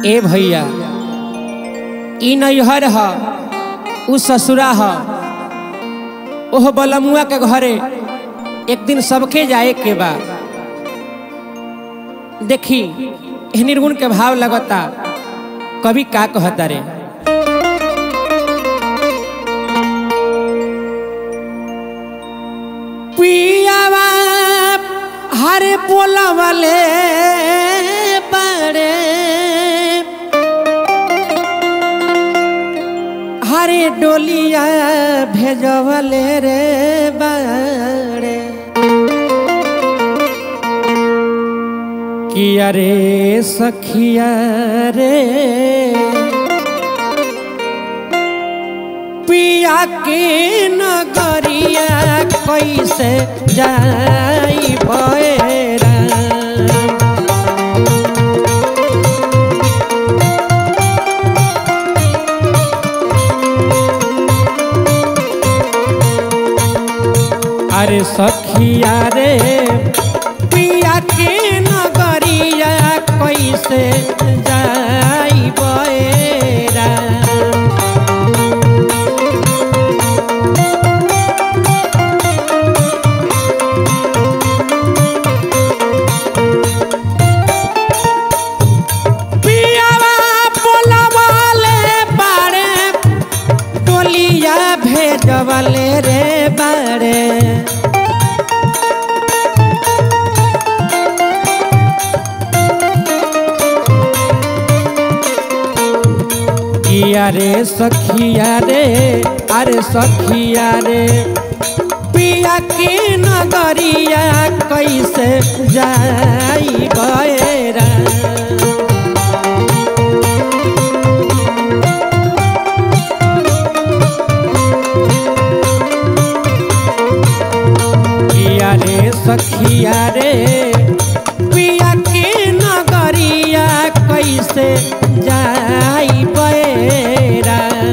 ए भैया ई नैहर ह उ ससुरा ह ओह बलमुआ के घरे एक दिन सबके जाए के बा। देखी निर्गुण के भाव लगता कभी का कहता रे। पियावा हरे बोला वाले बड़े हरे डोलिया भेजवले रे बड़े किया रे सखिया रे पिया के नगरिया कैसे जाई बएरा। अरे सखिया रे पिया के नगरिया कैसे जाई बएरा। पियावा बोलावाले बाड़े डोलिया भेजवले रे बाड़े रे सखिया रे अरे सखिया रे पिया के नगरिया कैसे जाई बएरा। किया रे सखिया रे पिया के नगरिया कैसे जाई बएरा।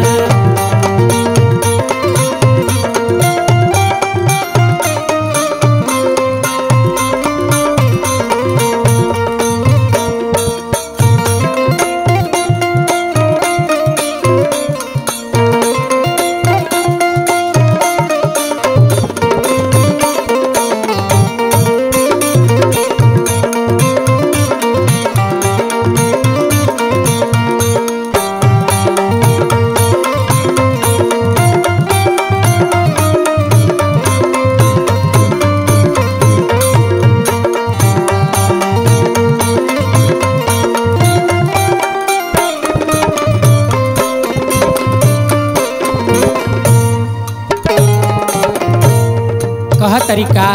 कह तरीका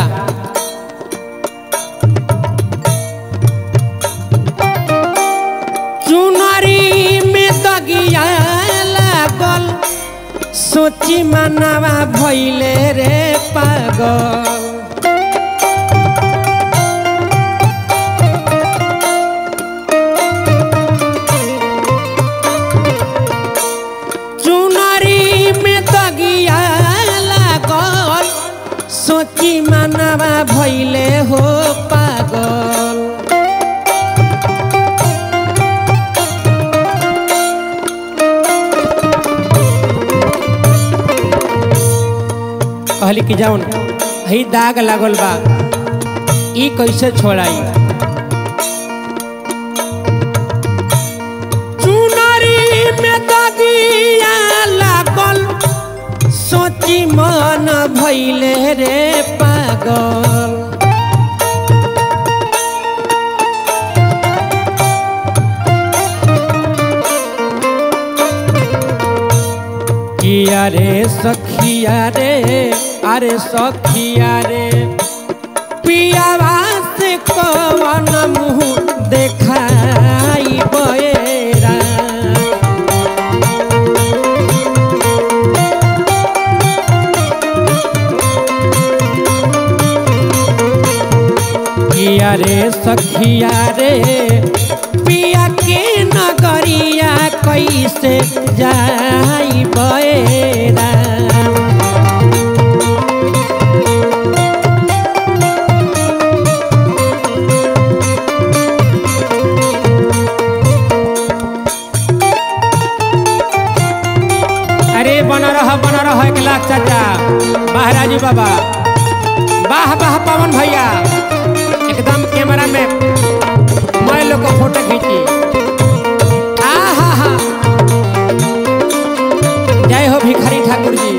चुनरी में दगिया लागल सोची मनवा भइले रे पागल। चुनरी में दगिया लागल सोची मनवा भइले हो पागल। कहली कि जाऊन हई दाग लागल बा ई कैसे छोड़ाई। चुनरी में दगिया लागल सोची मन भइले रे पागल। किया रे सखिया रे अरे सखिया रे पियावा से कवन मुँह देखाई बएरा। किया रे सखिया रे पिया के नगरिया कैसे जाई बएरा। बना रहा 1 लाख चाचा महाराजी बाबा। वाह वाह पवन भैया एकदम कैमरा में मैं लोग को फोटो खींची। आहा जय हो भिखारी ठाकुर जी।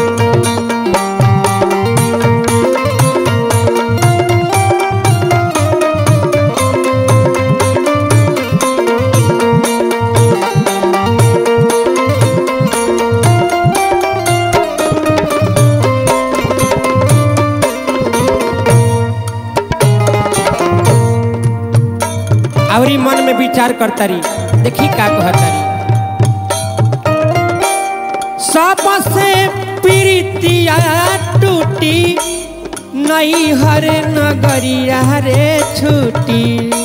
आवरी मन में विचार करता रही देखी का कहता रही। सबसे प्रीतिया टूटी नहीं हरे नगरिया रे छूटी।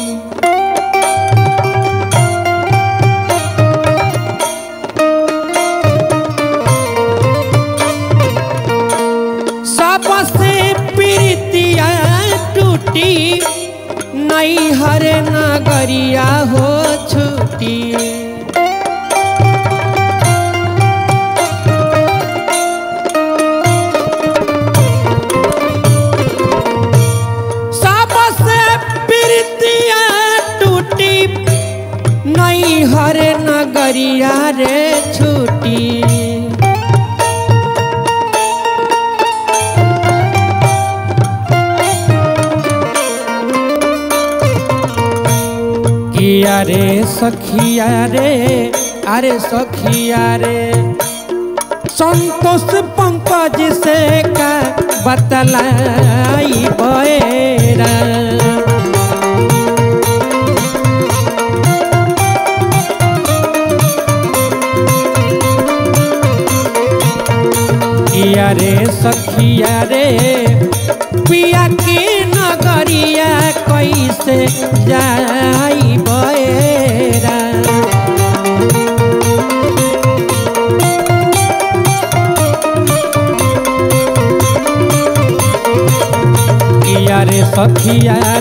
सबसे प्रीतिया टूटी नहीं हरे नगरिया हो छूटी। सबसे प्रीतिया टूटी नहीं हरे नगरिया रे छूटी। अरे सखिया रे अरे सखिया रे संतोष पंकज से का बतलाई बेरा। रे सखिया रे पिया की नगरिया कैसे जाई बेरा। रे सखिया